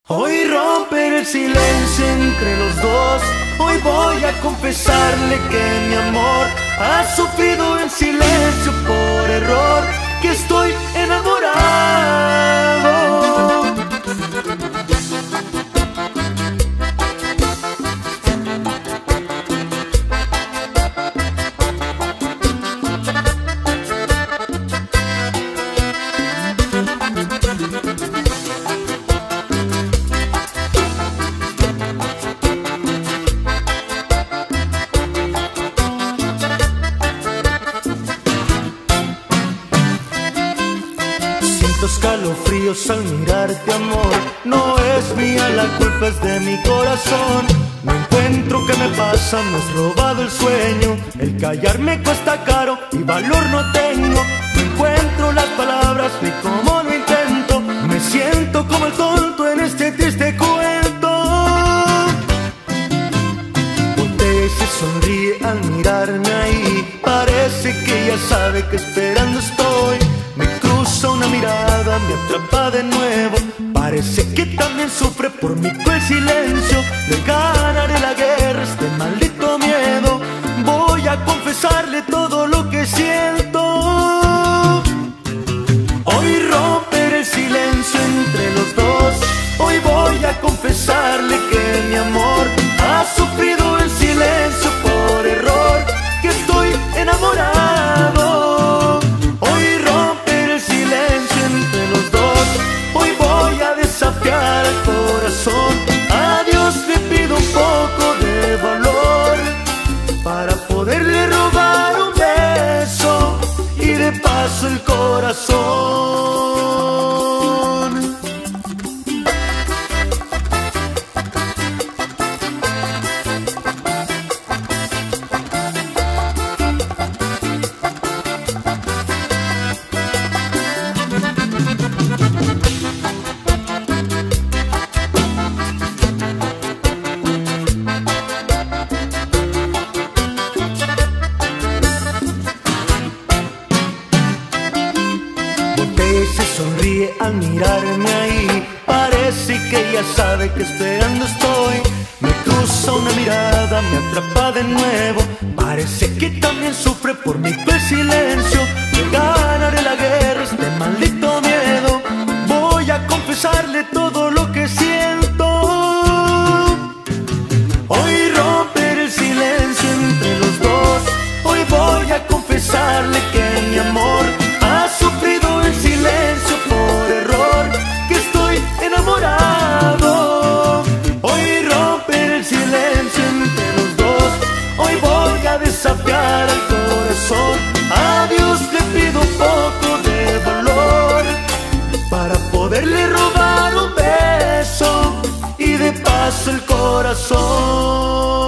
Hoy romper el silencio entre los dos. Hoy voy a confesarle que mi amor ha sufrido en silencio por error, que estoy enamorado. Escalofríos al mirarte, amor. No es mía la culpa, es de mi corazón. No encuentro qué me pasa, me has robado el sueño. El callarme cuesta caro y valor no tengo. No encuentro las palabras ni cómo lo intento. Me siento como el tonto en este triste cuento. Voltea y se sonríe al mirarme ahí. Parece que ya sabe que esperando estoy. Me cruza una mirada, me atrapa de nuevo. Parece que también sufre por mi cruel silencio. Le ganaré la guerra, este maldito miedo. Voy a confesarle todo lo que siento. Hoy romperé el silencio entre los dos. Hoy voy a confesarle que mi amor ha sufrido en silencio por error, que estoy enamorado. A Dios le pido un poco de valor para poderle robar un beso y de paso el corazón. Sonríe al mirarme ahí. Parece que ya sabe que esperando estoy. Me cruza una mirada, me atrapa de nuevo. Parece que también sufre por mi cruel silencio. Le ganaré la guerra, este maldito miedo. Voy a confesarle todo lo que siento. Hoy romper el silencio entre los dos. Hoy voy a confesarle que mi amor ha sufrido en silencio por error, que estoy enamorado. Hoy romper el silencio entre los dos. Hoy voy a desafiar al corazón. A Dios le pido un poco de valor para poderle robar un beso y de paso el corazón.